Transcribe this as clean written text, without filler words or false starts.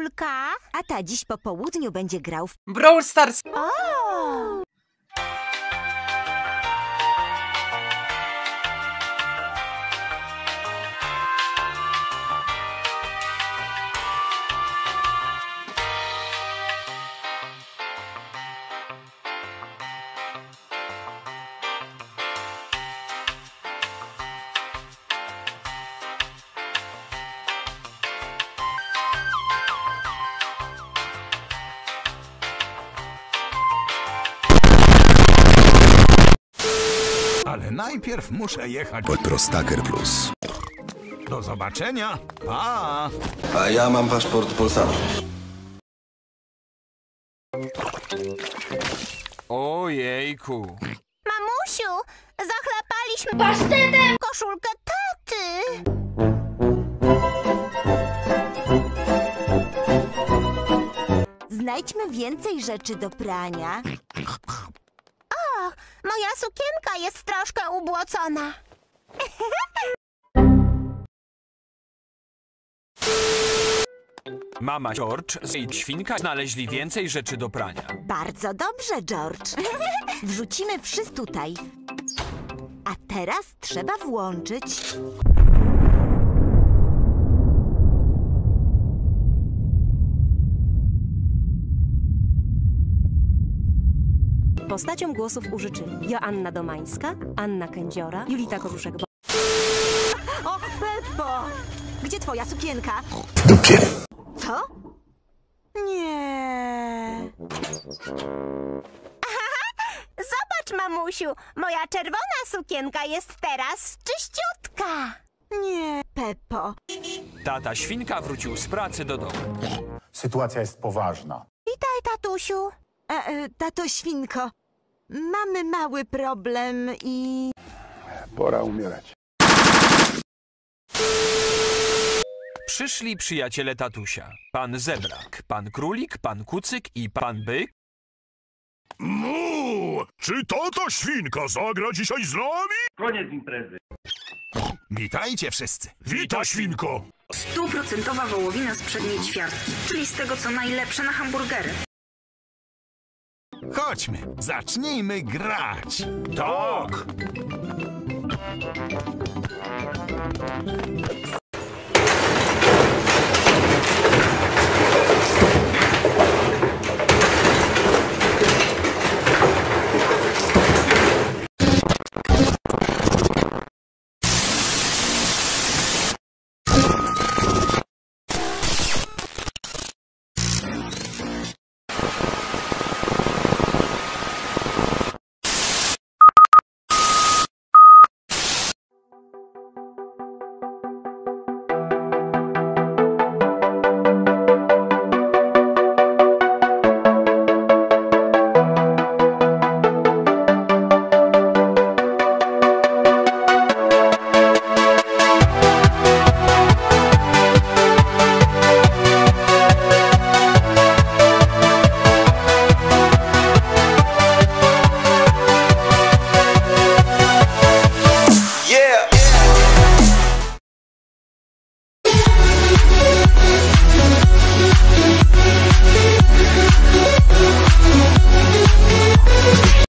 koszulka? A ta dziś po południu będzie grał w... Brawl Stars! O! Ale najpierw muszę jechać. Pod Prostaker Plus. Do zobaczenia. Pa! A ja mam paszport Polsatu. Ojejku. Mamusiu, zachlapaliśmy pasztetem koszulkę taty. Znajdźmy więcej rzeczy do prania. O, moja sukienka jest troszkę ubłocona. Mama George i świnka znaleźli więcej rzeczy do prania. Bardzo dobrze, George. Wrzucimy wszystko tutaj. A teraz trzeba włączyć... Postaciom głosów użyczyli Joanna Domańska, Anna Kędziora, Julita Koruszek. O, Peppo! Gdzie twoja sukienka? W dupie. Co? Nie. Zobacz, mamusiu, moja czerwona sukienka jest teraz czyściutka. Nie, Peppo. Tata świnka wrócił z pracy do domu. Sytuacja jest poważna. Witaj, tatusiu. Tato świnko, mamy mały problem i... Pora umierać. Przyszli przyjaciele tatusia. Pan Zebrak, pan Królik, pan Kucyk i pan Byk. Mu! Czy tata świnka zagra dzisiaj z nami? Koniec imprezy. Witajcie wszyscy. Wita świnko! 100% wołowina z przedniej ćwiartki, czyli z tego, co najlepsze na hamburgery. Chodźmy, zacznijmy grać. Tak!